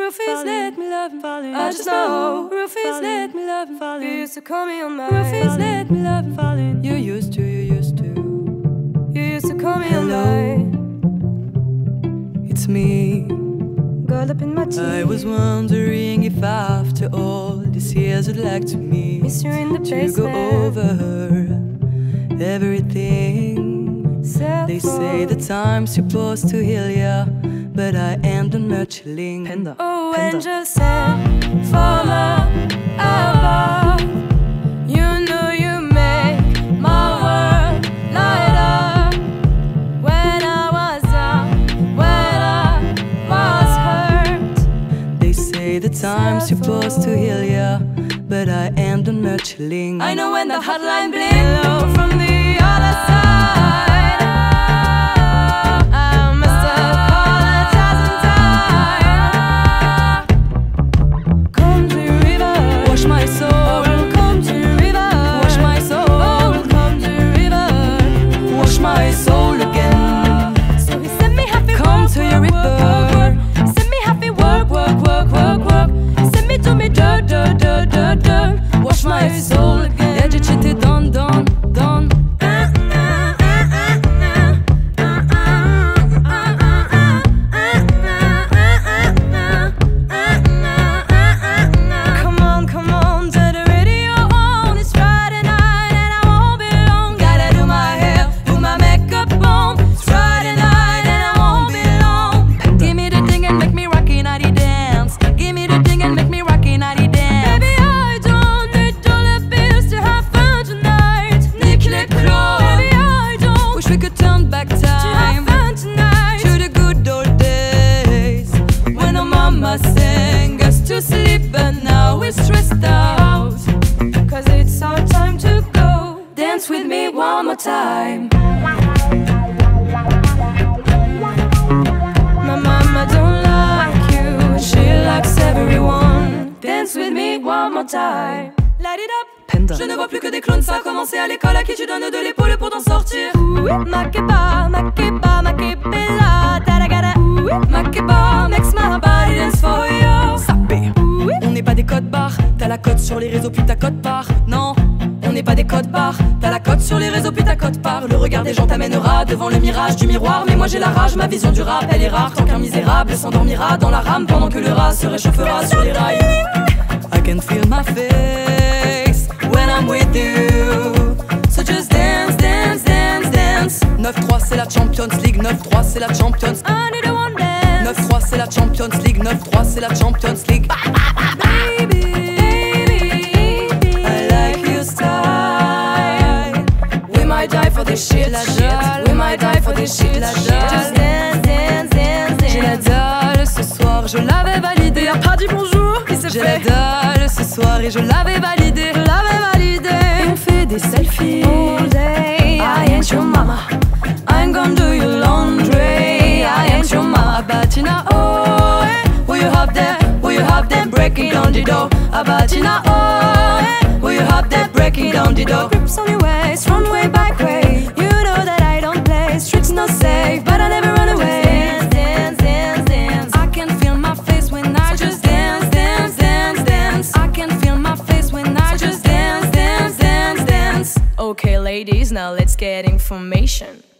Roofies, let me love him. I just know. Roofies, let me love him. You used to call me on my Roofies, let me love him. You used to. You used to call me on my. It's me. Gold up in my teeth. I was wondering if after all these years you'd like to meet. Miss you in the basement. To go over everything. They say the time's supposed to heal ya, but I am the nurturing. Panda. Oh, angel sent for love above. You know you make my world light up. When I was down, when I was hurt. They say the time's supposed to heal ya, but I am the nurturing. I know when the hotline blinks low from the other side. Wash my soul again. Yeah, j'ai cheaté done. Come on, turn the radio on. It's Friday night and I won't be long. Gotta do my hair, put my makeup on. It's Friday night and I won't be long. Give me the thing and make me rocky naughty dance. Give me the thing and make me rocky naughty dance. To sleep, but now we're stressed out. Cause it's our time to go. Dance with me one more time. My mama don't like you, she likes everyone. Dance with me one more time. Light it up. Panda. Je ne vois plus que des clones, ça a commencé à l'école. À qui tu donnes de l'épaule pour t'en sortir? Makeba, taragada. Makeba makes my body dance for you. On n'est pas des codes barres, t'as la cote sur les réseaux puis ta cote part. Non, on n'est pas des codes barres, t'as la cote sur les réseaux puis ta cote part. Le regard des gens t'amènera devant le mirage du miroir. Mais moi j'ai la rage, ma vision du rap elle est rare. Tant qu'un misérable s'endormira dans la rame pendant que le rat se réchauffera sur les rails. I can feel my face when I'm with you. So just dance, dance, dance, dance. 9-3 c'est la Champions League, 9-3 c'est la Champions. I need a one dance. 9-3 c'est la Champions League, 9-3 c'est la Champions League. Baby, I like your style. we might die for this shit. We might die for this shit. Just dance, dance, dance, dance. J'ai la dalle ce soir, je l'avais validé. Il a pas dit bonjour, il s'est fait. J'ai la dalle ce soir et je l'avais validé. Et on fait des selfies. All day, I ain't your mama. I'm gonna do your laundry. I ain't your mama. Abatina, oh, hey. Will you have that? Will you have that? Break it down the door. Abatina, oh, hey. Will you have that? Break it down the door. Grips on your waist, front way, back way. You know that I don't play. Streets not safe, but I never run away. Dance, dance, dance, dance. I can feel my face when I Just dance, dance, dance, dance. I can feel my face when I Just dance, dance, dance, dance. Okay, ladies, now let's get information.